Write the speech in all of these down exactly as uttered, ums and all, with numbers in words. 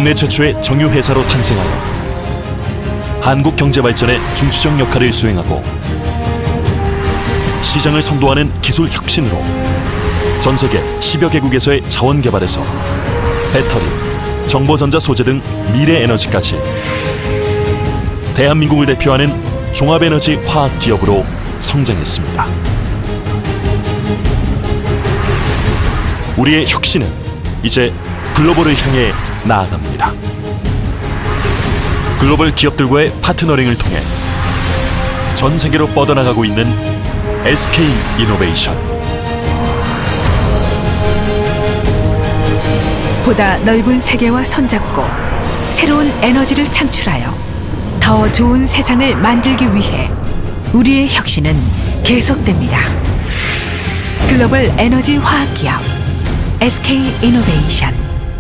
국내 최초의 정유회사로 탄생하여 한국 경제 발전의 중추적 역할을 수행하고 시장을 선도하는 기술 혁신으로 전 세계 십여 개국에서의 자원 개발에서 배터리, 정보전자 소재 등 미래 에너지까지 대한민국을 대표하는 종합에너지 화학 기업으로 성장했습니다. 우리의 혁신은 이제 글로벌을 향해 나아갑니다. 글로벌 기업들과의 파트너링을 통해 전 세계로 뻗어나가고 있는 에스케이 이노베이션. 보다 넓은 세계와 손잡고 새로운 에너지를 창출하여 더 좋은 세상을 만들기 위해 우리의 혁신은 계속됩니다. 글로벌 에너지 화학 기업 에스케이 이노베이션.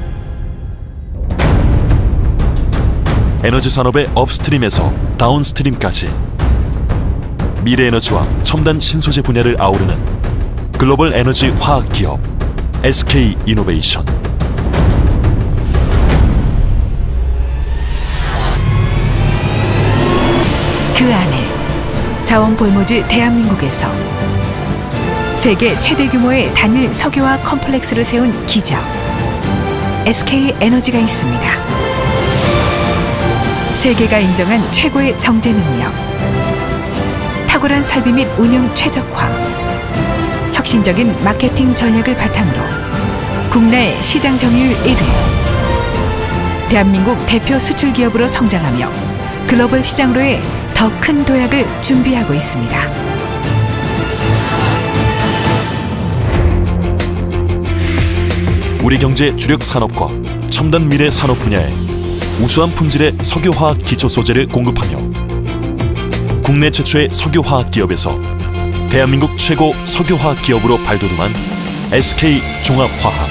에너지 산업의 업스트림에서 다운스트림까지 미래 에너지와 첨단 신소재 분야를 아우르는 글로벌 에너지 화학 기업 에스케이 이노베이션. 그 안에 자원 볼모지 대한민국에서 세계 최대 규모의 단일 석유화학 컴플렉스를 세운 기적 에스케이 에너지가 있습니다. 세계가 인정한 최고의 정제 능력, 탁월한 설비 및 운영 최적화, 혁신적인 마케팅 전략을 바탕으로 국내 시장 점유율 일 위, 대한민국 대표 수출 기업으로 성장하며 글로벌 시장으로의 더 큰 도약을 준비하고 있습니다. 우리 경제 주력 산업과 첨단 미래 산업 분야에 우수한 품질의 석유화학 기초 소재를 공급하며 국내 최초의 석유화학 기업에서 대한민국 최고 석유화학 기업으로 발돋움한 에스케이 종합화학.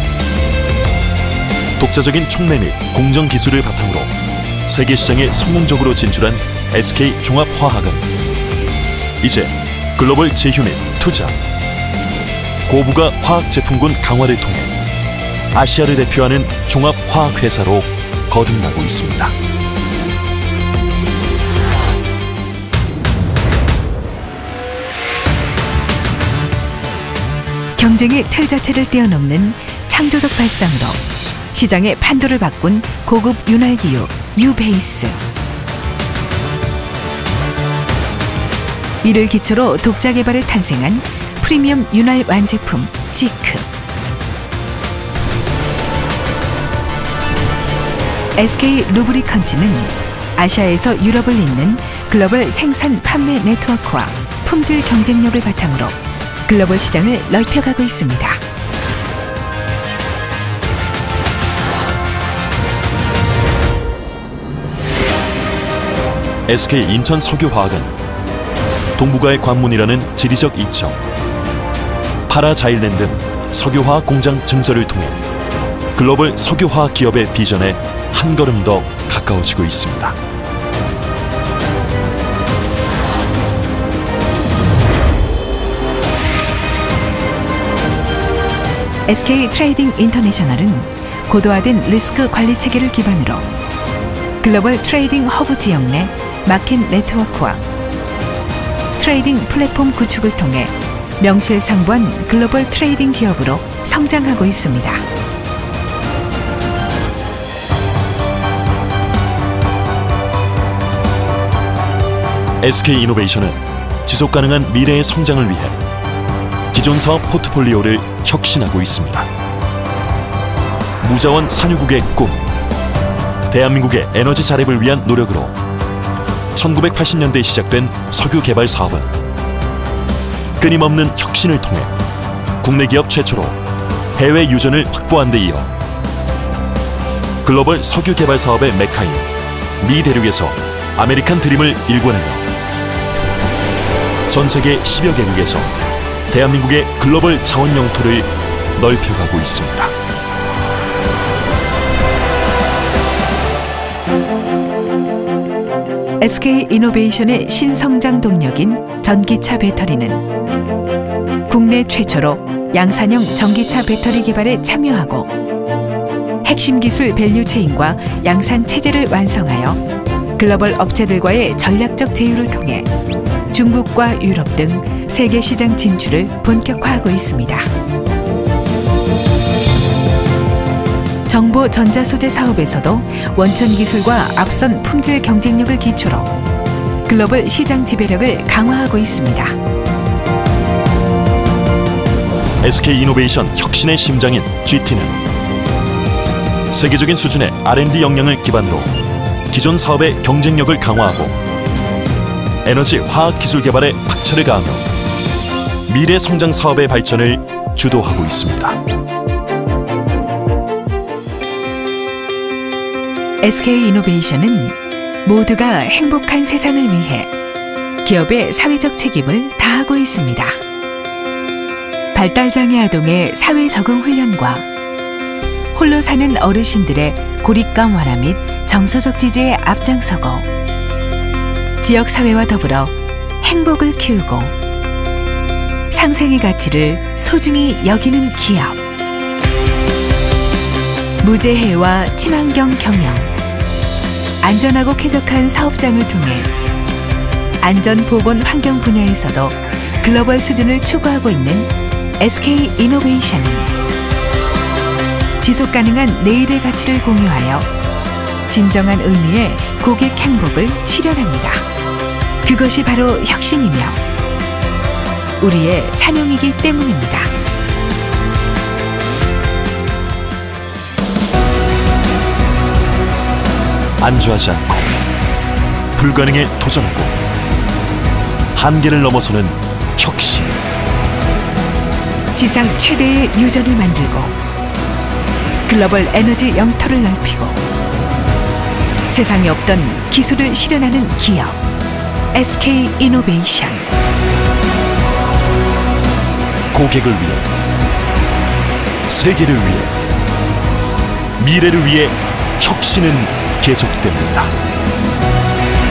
독자적인 촉매 및 공정 기술을 바탕으로 세계 시장에 성공적으로 진출한 에스케이 종합화학은 이제 글로벌 제휴 및 투자, 고부가 화학 제품군 강화를 통해 아시아를 대표하는 종합화학회사로 거듭나고 있습니다. 경쟁의 틀 자체를 뛰어넘는 창조적 발상으로 시장의 판도를 바꾼 고급 윤활기유 유베이스. 이를 기초로 독자 개발에 탄생한 프리미엄 윤활 완제품 지크. 에스케이 루브리컨츠는 아시아에서 유럽을 잇는 글로벌 생산 판매 네트워크와 품질 경쟁력을 바탕으로 글로벌 시장을 넓혀가고 있습니다. 에스케이 인천 석유화학은 동북아의 관문이라는 지리적 이점, 파라자일랜 등 석유화학 공장 증설을 통해 글로벌 석유화학 기업의 비전에 한 걸음 더 가까워지고 있습니다. 에스케이 트레이딩 인터내셔널은 고도화된 리스크 관리 체계를 기반으로 글로벌 트레이딩 허브 지역 내 마켓 네트워크와 트레이딩 플랫폼 구축을 통해 명실상부한 글로벌 트레이딩 기업으로 성장하고 있습니다. 에스케이 이노베이션은 지속가능한 미래의 성장을 위해 기존 사업 포트폴리오를 혁신하고 있습니다. 무자원 산유국의 꿈, 대한민국의 에너지 자립을 위한 노력으로 천구백팔십 년대에 시작된 석유 개발 사업은 끊임없는 혁신을 통해 국내 기업 최초로 해외 유전을 확보한 데 이어 글로벌 석유 개발 사업의 메카인 미 대륙에서 아메리칸 드림을 일궈내며 전 세계 십여 개국에서 대한민국의 글로벌 자원 영토를 넓혀가고 있습니다. 에스케이 이노베이션의 신성장 동력인 전기차 배터리는 국내 최초로 양산형 전기차 배터리 개발에 참여하고 핵심 기술 밸류체인과 양산 체제를 완성하여 글로벌 업체들과의 전략적 제휴를 통해 중국과 유럽 등 세계 시장 진출을 본격화하고 있습니다. 정보 전자소재 사업에서도 원천 기술과 앞선 품질 경쟁력을 기초로 글로벌 시장 지배력을 강화하고 있습니다. 에스케이이노베이션 혁신의 심장인 지티는 세계적인 수준의 알 앤 디 역량을 기반으로 기존 사업의 경쟁력을 강화하고 에너지 화학 기술 개발에 박차를 가하며 미래 성장 사업의 발전을 주도하고 있습니다. 에스케이이노베이션은 모두가 행복한 세상을 위해 기업의 사회적 책임을 다하고 있습니다. 발달장애 아동의 사회 적응 훈련과 홀로 사는 어르신들의 고립감 완화 및 정서적 지지에 앞장서고 지역사회와 더불어 행복을 키우고 상생의 가치를 소중히 여기는 기업. 무재해와 친환경 경영, 안전하고 쾌적한 사업장을 통해 안전보건 환경 분야에서도 글로벌 수준을 추구하고 있는 에스케이이노베이션은 지속가능한 내일의 가치를 공유하여 진정한 의미의 고객 행복을 실현합니다. 그것이 바로 혁신이며 우리의 사명이기 때문입니다. 안주하지 않고 불가능에 도전하고 한계를 넘어서는 혁신. 지상 최대의 유전을 만들고 글로벌 에너지 영토를 넓히고 세상에 없던 기술을 실현하는 기업 에스케이이노베이션. 고객을 위해, 세계를 위해, 미래를 위해 혁신은 계속됩니다.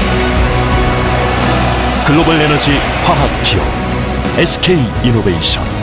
글로벌 에너지 화학 기업 에스케이이노베이션.